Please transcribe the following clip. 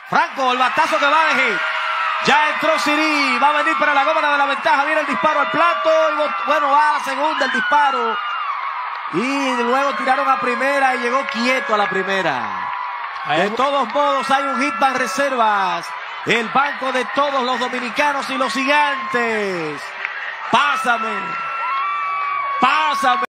Franco, el batazo que va a elegir. Ya entró Siri, va a venir para la gómana de la ventaja, viene el disparo al plato, y bueno, va a la segunda el disparo. Y luego tiraron a primera y llegó quieto a la primera. De todos modos hay un hitman reservas. El banco de todos los dominicanos y los gigantes. Pásame. Pásame.